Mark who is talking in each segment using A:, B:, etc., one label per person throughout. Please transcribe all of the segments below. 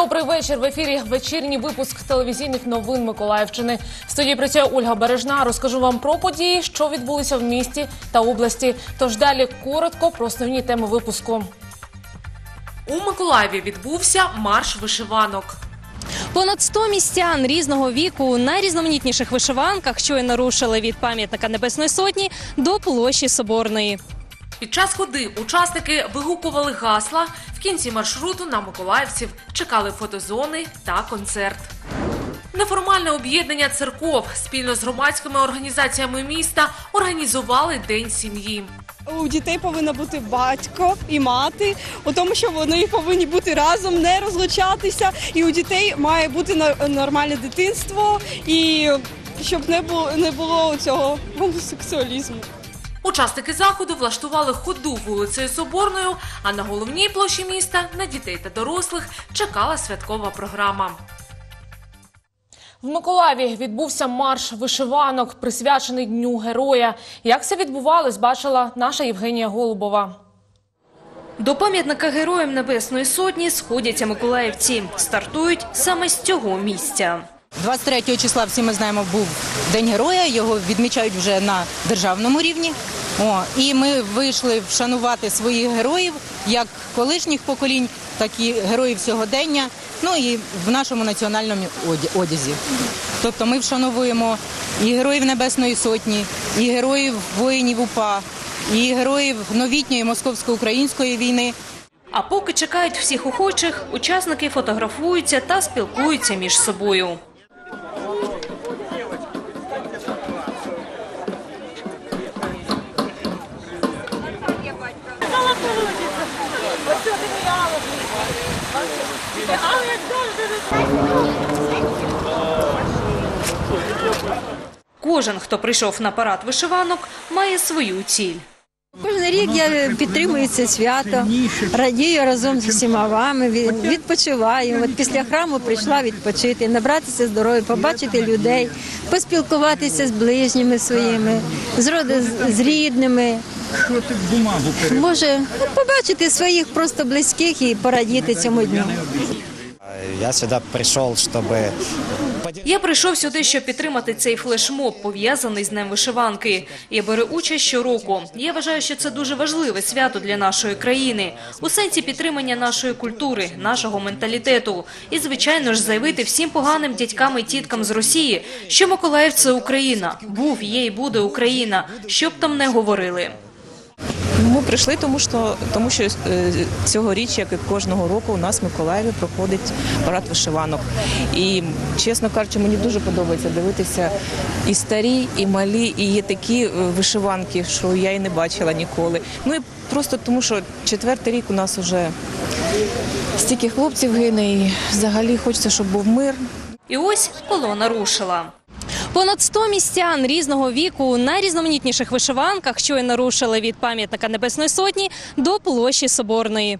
A: Добрий вечір. В ефірі вечірній випуск телевізійних новин Миколаївщини. В студії працює Ольга Бережна. Розкажу вам про події, що відбулися в місті та області. Тож далі коротко про основні теми випуску.
B: У Миколаєві відбувся марш вишиванок.
C: Понад 100 містян різного віку у найрізноманітніших вишиванках щойно рушили від пам'ятника Небесної Сотні до площі Соборної.
B: Під час ходи учасники вигукували гасла. В кінці маршруту на миколаївців чекали фотозони та концерт. Неформальне об'єднання церков спільно з громадськими організаціями міста організували День сім'ї.
D: У дітей повинен бути батько і мати, у тому, що вони повинні бути разом, не розлучатися. І у дітей має бути нормальне дитинство, і щоб не було цього гомосексуалізму.
B: Учасники заходу влаштували ходу вулицею Соборною, а на головній площі міста на дітей та дорослих чекала святкова програма.
A: В Миколаєві відбувся марш вишиванок, присвячений Дню Героя. Як це відбувалось, бачила наша Євгенія Голубова.
C: До пам'ятника Героям Небесної Сотні сходяться миколаївці. Стартують саме з цього місця.
E: 23 числа, всі ми знаємо, був День Героя, його відмічають вже на державному рівні. І ми вийшли вшанувати своїх героїв, як колишніх поколінь, так і героїв сьогодення, і в нашому національному одязі. Тобто ми вшановуємо і героїв Небесної Сотні, і героїв воїнів УПА, і героїв новітньої московсько-української війни.
C: А поки чекають всіх охочих, учасники фотографуються та спілкуються між собою. Кожен, хто прийшов на парад вишиванок, має свою ціль.
F: Кожен рік я підтримую це свято, радію разом з усіма вами, відпочиваю. От після храму прийшла відпочити, набратися здоров'я, побачити людей, поспілкуватися з ближніми своїми, з рідними. Може, побачити своїх просто близьких і порадіти цьому дню.
C: Я прийшов сюди, щоб підтримати цей флешмоб, пов'язаний з Днем вишиванки. Я беру участь щороку. Я вважаю, що це дуже важливе свято для нашої країни. У сенсі підтримання нашої культури, нашого менталітету. І, звичайно ж, заявити всім поганим дядькам і тіткам з Росії, що Миколаїв – це Україна. Був, є і буде Україна. Що б там не говорили.
G: Ми прийшли, тому що цьогоріч, як і кожного року, у нас в Миколаєві проходить парад вишиванок. І, чесно кажучи, мені дуже подобається дивитися і старі, і малі, і є такі вишиванки, що я і не бачила ніколи. І просто тому, що 4-й рік у нас вже стільки хлопців гине, і взагалі хочеться, щоб був мир.
C: І ось колона рушила. Понад 100 містян різного віку у найрізноманітніших вишиванках щойно рушили від пам'ятника Небесної Сотні до площі Соборної.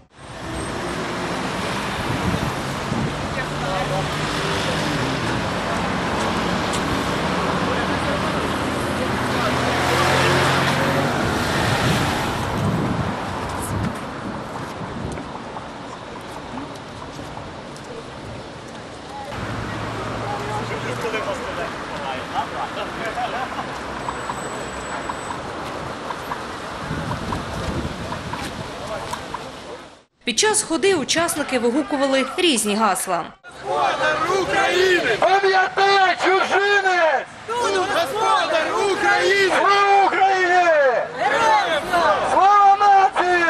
C: Під час ходи учасники вигукували різні гасла.
H: Господар України! Пам'ятай, чужинець! Господар України! Слава Україні! Слава нації!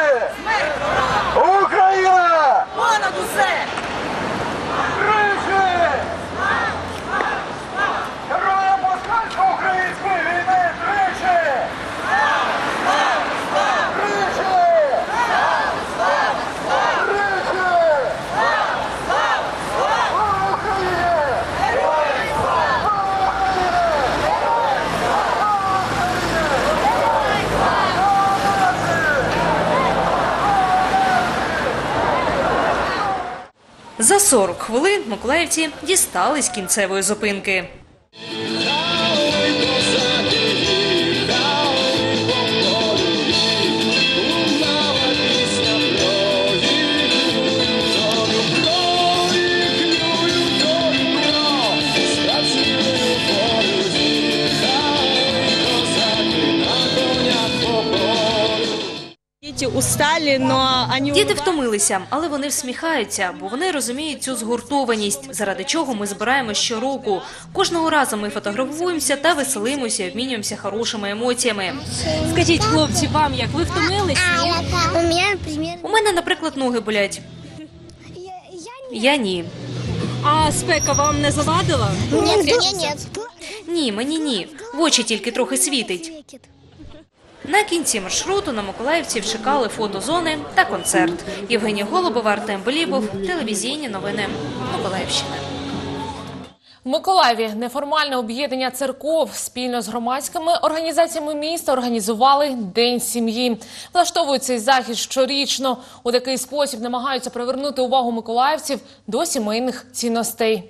H: Україна!
F: Понад усе!
H: Тричі! Героям москальсько-української війни! Тричі!
C: За 40 хвилин миколаївці дістались кінцевої зупинки.
D: дети устали, но они...
C: Діти втомилися, але вони всміхаються, бо вони розуміють цю згуртованість, заради чого ми збираємось щороку. Кожного разу ми фотографуємося та веселимося, обмінюємося хорошими емоціями.
I: Скажіть, хлопці, вам як? Ви втомились?
C: У мене, наприклад, ноги болять. Я ні.
I: А спека вам не завадила?
C: Ні, мені ні. В очі тільки трохи світить. На кінці маршруту на миколаївців чекали фотозони та концерт. Євгенія Голубова, Артем Белібов, телевізійні новини Миколаївщини.
A: В Миколаєві неформальне об'єднання церков спільно з громадськими організаціями міста організували День сім'ї. Влаштовують цей захід щорічно. У такий спосіб намагаються привернути увагу миколаївців до сімейних цінностей.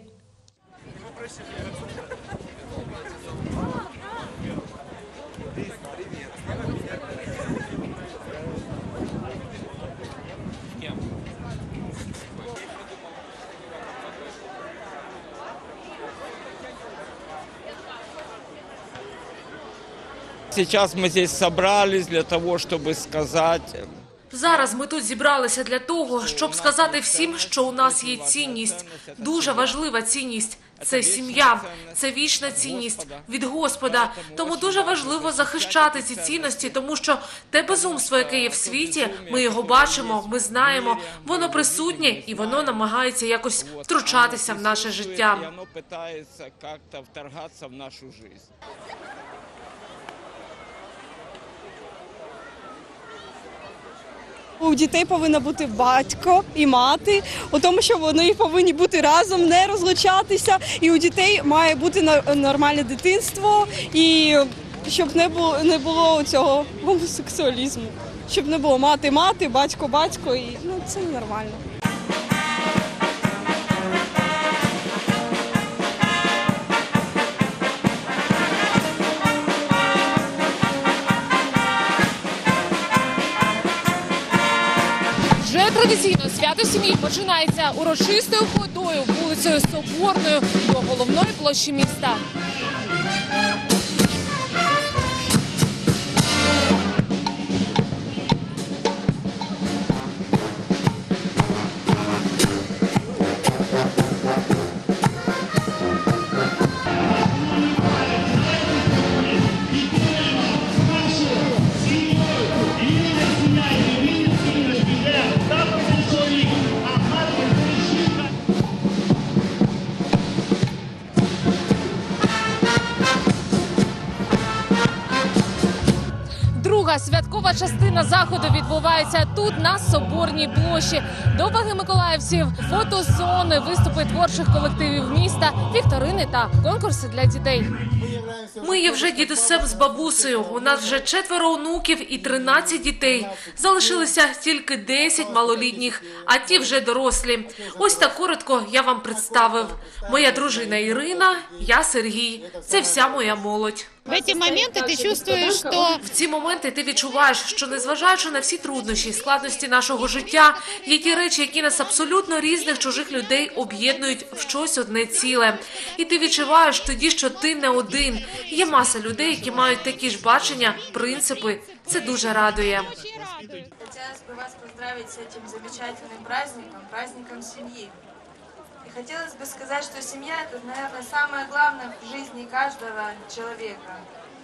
J: Сейчас мы здесь собрались для того, чтобы сказать...
B: Зараз ми тут зібралися для того, щоб сказати всім, що у нас є цінність. Дуже важлива цінність. Це сім'я, це вічна цінність від Господа. Тому дуже важливо захищати ці цінності, тому що те безумство, яке є в світі, ми його бачимо, ми знаємо, воно присутнє і воно намагається якось втручатися в наше життя.
J: Воно питається як-то вторгатися в нашу життя.
D: У дітей повинна бути батько і мати, у тому, що вони повинні бути разом, не розлучатися. І у дітей має бути нормальне дитинство, і щоб не було цього гомосексуалізму. Щоб не було мати, батько, і це нормально.
A: Вже традиційно свято сім'ї починається урочистою ходою вулицею Соборною до головної площі міста. Друга святкова частина заходу відбувається тут, на Соборній площі. До уваги миколаївців фотозони, виступи творчих колективів міста, вікторини та конкурси для дітей.
B: Ми є вже дідусем з бабусею. У нас вже 4 онуків і 13 дітей. Залишилося тільки 10 малолітніх, а ті вже дорослі. Ось так коротко я вам представив. Моя дружина Ірина, я Сергій. Це вся моя молодь.
K: В ці моменти ти чувствуєш, що...
B: В ці моменти ти відчуваєш, що незважаючи на всі труднощі і складності нашого життя, є ті речі, які нас абсолютно різних чужих людей об'єднують в щось одне ціле. І ти відчуваєш тоді, що ти не один. Є маса людей, які мають такі ж бачення, принципи. Це дуже радує.
L: Хотелось бы вас поздравить с этим замечательным праздником, праздником семьи. И хотелось бы сказать, что семья – это, наверное, самое главное в жизни каждого человека.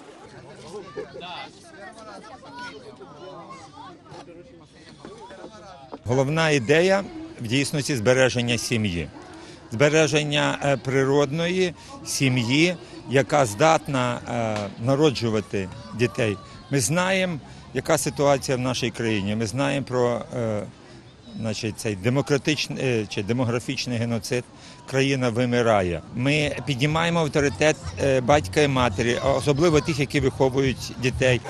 M: Головна ідея в дійсності збереження сім'ї. Збереження природної сім'ї, яка здатна народжувати дітей. Ми знаємо, яка ситуація в нашій країні. Ми знаємо про цей демографічний геноцид. Країна вимирає. Ми піднімаємо авторитет батька і матері, особливо тих, які виховують дітей.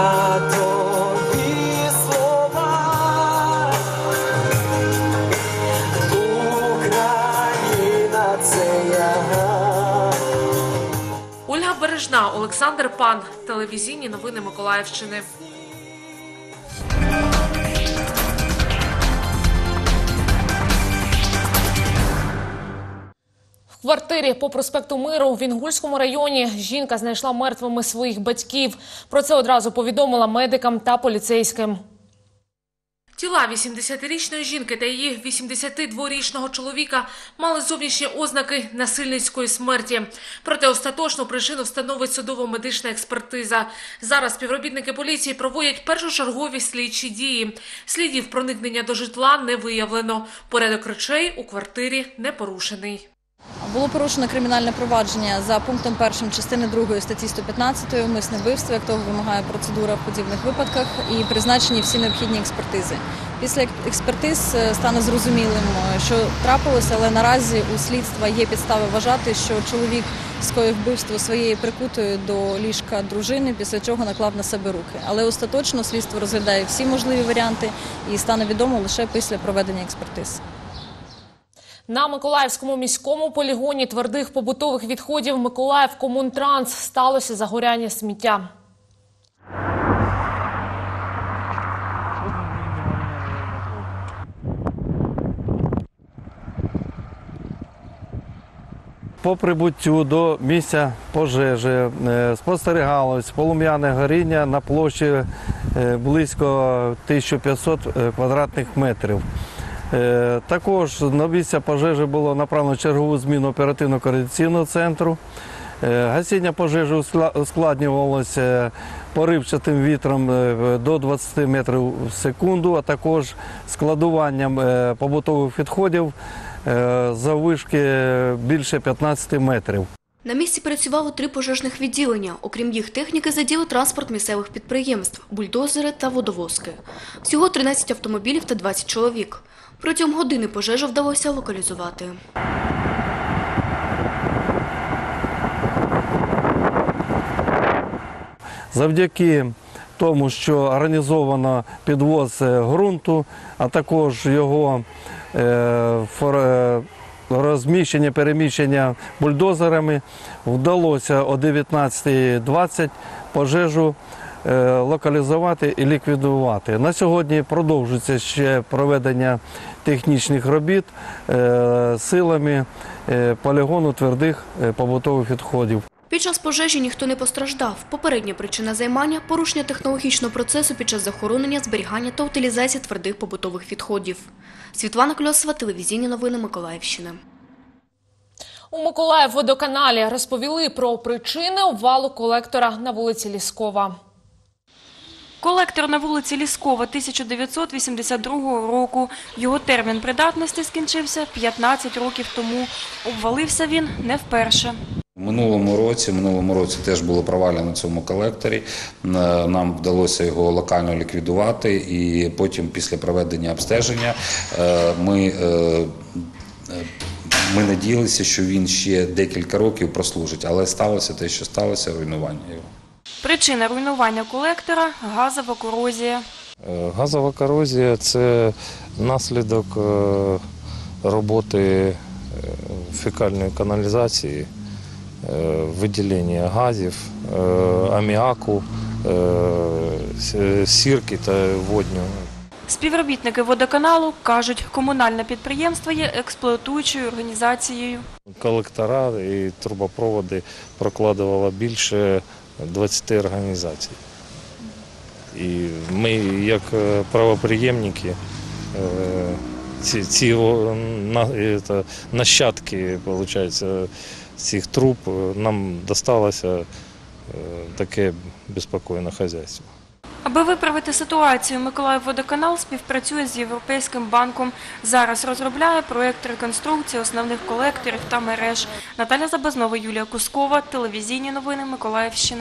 B: Ольга Бережна, Олександр Пан. Телевізійні новини Миколаївщини.
A: В квартирі по проспекту Миру в Інгульському районі жінка знайшла мертвими своїх батьків. Про це одразу повідомила медикам та поліцейським.
B: Тіла 80-річної жінки та її 82-річного чоловіка мали зовнішні ознаки насильницької смерті. Проте остаточну причину встановить судово-медична експертиза. Зараз співробітники поліції проводять першочергові слідчі дії. Слідів проникнення до житла не виявлено. Порядок речей у квартирі не порушений.
N: Було порушено кримінальне провадження за пунктом 1 частини 2 статті 115 «Умисне вбивство», як того вимагає процедура в подібних випадках, і призначені всі необхідні експертизи. Після експертиз стане зрозумілим, що трапилося, але наразі у слідства є підстави вважати, що чоловік скоїв вбивство своєї прикутої до ліжка дружини, після чого наклав на себе руки. Але остаточно слідство розглядає всі можливі варіанти і стане відомо лише після проведення експертиз.
A: На Миколаївському міському полігоні твердих побутових відходів «Миколаївкомунтранс» сталося загоряння сміття.
O: По прибуттю до місця пожежі спостерігалось полум'яне горіння на площі близько 1500 квадратних метрів. Також на місце пожежі було направлено чергову зміну оперативно-координаційного центру. Гасіння пожежі ускладнювалося поривчатим вітром до 20 метрів в секунду, а також складуванням побутових відходів заввишки більше 15 метрів.
P: На місці працювало 3 пожежних відділення. Окрім їх техніки, задіяли транспорт місцевих підприємств, бульдозери та водовозки. Всього 13 автомобілів та 20 чоловік. Протягом години пожежу вдалося локалізувати.
O: Завдяки тому, що організовано підвоз ґрунту, а також його розміщення, переміщення бульдозерами, вдалося о 19:20 пожежу локалізувати і ліквідувати. На сьогодні продовжується ще проведення технічних робіт силами полігону твердих побутових відходів.
P: Під час пожежі ніхто не постраждав. Попередня причина займання – порушення технологічного процесу під час захоронення, зберігання та утилізації твердих побутових відходів. Світлана Кльосова, телевізійні новини Миколаївщини.
A: У Миколаївводоканалі розповіли про причини обвалу колектора на вулиці Ліскова.
C: Колектор на вулиці Ліскова 1982 року. Його термін придатності скінчився 15 років тому. Обвалився він не вперше.
Q: В минулому році теж було провалля на цьому колекторі. Нам вдалося його локально ліквідувати, і потім після проведення обстеження ми надіялися, що він ще декілька років прослужить, але сталося те, що сталося, руйнування його.
C: Причина руйнування колектора – газова корозія.
R: Газова корозія – це наслідок роботи фекальної каналізації, виділення газів, аміаку, сірки та водню.
C: Співробітники водоканалу кажуть, комунальне підприємство є експлуатуючою організацією.
R: Колектора і трубопроводи прокладувало більше 20 організацій. І ми, як правоприємники, ці нащадки, виходить, цих труб, нам досталося таке безпокійне хазяйство.
C: Аби виправити ситуацію, Миколаївводоканал співпрацює з Європейським банком. Зараз розробляє проєкт реконструкції основних колекторів та мереж. Наталя Забазнова, Юлія Кускова, телевізійні новини Миколаївщини.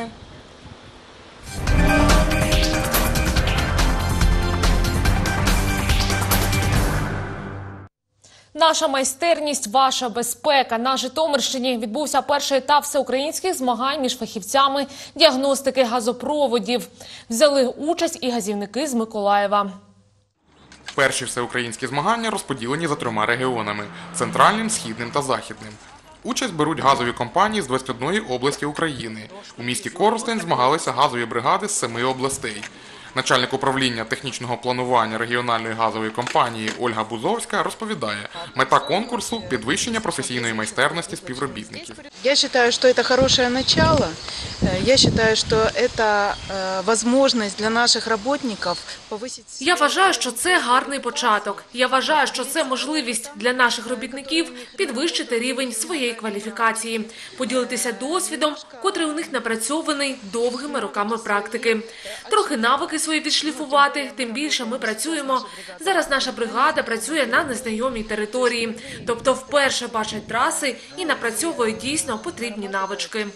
A: Наша майстерність – ваша безпека. На Житомирщині відбувся перший етап всеукраїнських змагань між фахівцями діагностики газопроводів. Взяли участь і газівники з Миколаєва.
S: Перші всеукраїнські змагання розподілені за 3 регіонами – центральним, східним та західним. Участь беруть газові компанії з 21 області України. У місті Коростень змагалися газові бригади з 7 областей. Начальник управління технічного планування регіональної газової компанії Ольга Бузовська розповідає, мета конкурсу – підвищення професійної майстерності співробітників.
T: Я считаю, что это хорошее начало. Я считаю, что это возможность для наших работников повысить...
B: Я вважаю, що це гарний початок. Я вважаю, що це можливість для наших робітників підвищити рівень своєї кваліфікації, поділитися досвідом, котрий у них напрацьований довгими роками практики. Трохи навики свої підшліфувати, тим більше ми працюємо. Зараз наша бригада працює на незнайомій території, тобто вперше бачать траси і напрацьовує дійсно потрібні навички.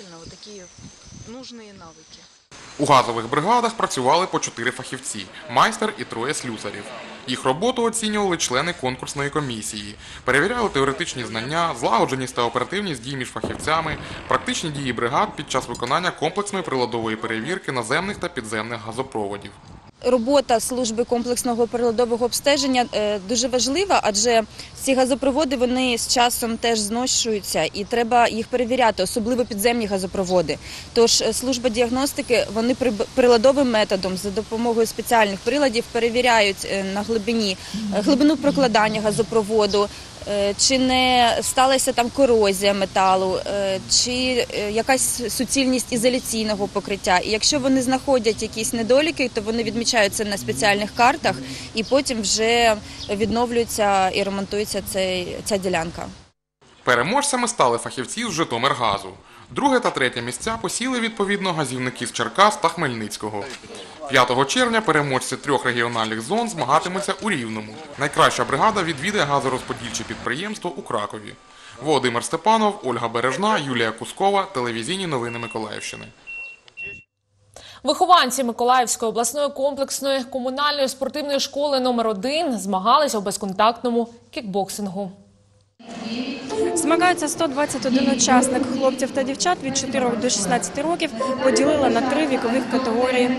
S: У газових бригадах працювали по 4 фахівці – майстер і 3 слюсарів. Їх роботу оцінювали члени конкурсної комісії, перевіряли теоретичні знання, злагодженість та оперативність дій між фахівцями, практичні дії бригад під час виконання комплексної приладової перевірки наземних та підземних газопроводів.
N: Робота служби комплексного приладового обстеження дуже важлива, адже ці газопроводи вони з часом теж зношуються і треба їх перевіряти, особливо підземні газопроводи. Тож служба діагностики, вони приладовим методом за допомогою спеціальних приладів перевіряють на глибину прокладання газопроводу, чи не сталася там корозія металу, чи якась суцільність ізоляційного покриття. І якщо вони знаходять якісь недоліки, то вони відмічають це на спеціальних картах і потім вже відновлюється і ремонтується ця ділянка.
S: Переможцями стали фахівці з Житомиргазу. 2 та 3 місця посіли відповідно газівники з Черкас та Хмельницького. 5 червня переможці 3 регіональних зон змагатимуться у Рівному. Найкраща бригада відвідає газорозподільче підприємство у Кракові. Володимир Степанов, Ольга Бережна, Юлія Кускова. Телевізійні новини Миколаївщини.
A: Вихованці Миколаївської обласної комплексної комунальної спортивної школи номер 1 змагалися у безконтактному кікбоксингу.
I: Змагаються 121 учасник. Хлопців та дівчат від 4 до 16 років поділили на 3 вікових категорії.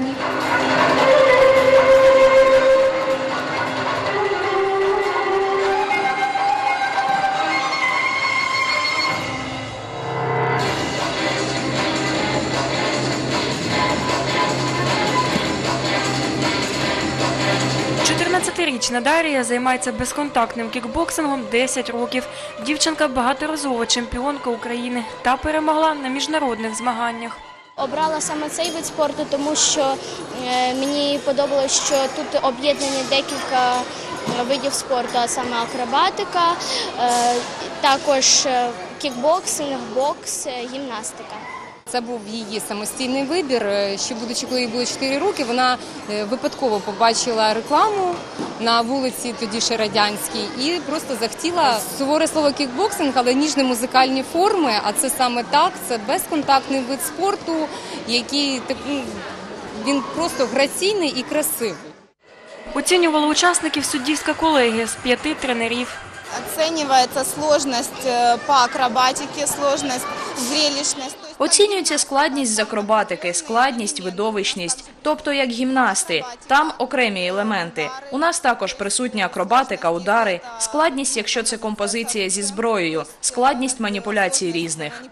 I: Річна Дарія займається безконтактним кікбоксингом 10 років. Дівчинка – багаторазова чемпіонка України та перемогла на міжнародних змаганнях.
U: Обрала саме цей вид спорту, тому що мені подобалося, що тут об'єднані декілька видів спорту, а саме акробатика, також кікбоксинг, бокс, гімнастика.
V: Це був її самостійний вибір. Ще будучи, коли їй було 4 роки, вона випадково побачила рекламу на вулиці, тоді ще радянській, і просто захотіла. Суворе слово кікбоксинг, але ніжно-музикальні форми, а це саме так, це безконтактний вид спорту, який він просто граційний і красивий.
I: Оцінювала учасників суддівська колегія з 5 тренерів.
W: Оцінюється складність по акробатиці, складність, зрелищність.
X: Оцінюється складність з акробатики, складність, видовищність, тобто як гімнасти. Там окремі елементи. У нас також присутня акробатика, удари, складність, якщо це композиція зі зброєю, складність маніпуляцій різних.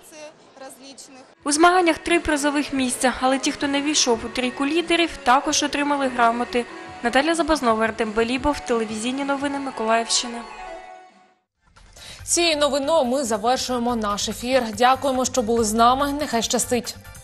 I: У змаганнях 3 призових місця, але ті, хто не війшов у трійку лідерів, також отримали грамоти. Наталя Забазнова, Артем Белібов, телевізійні новини Миколаївщини.
A: Цією новиною ми завершуємо наш ефір. Дякуємо, що були з нами. Нехай щастить.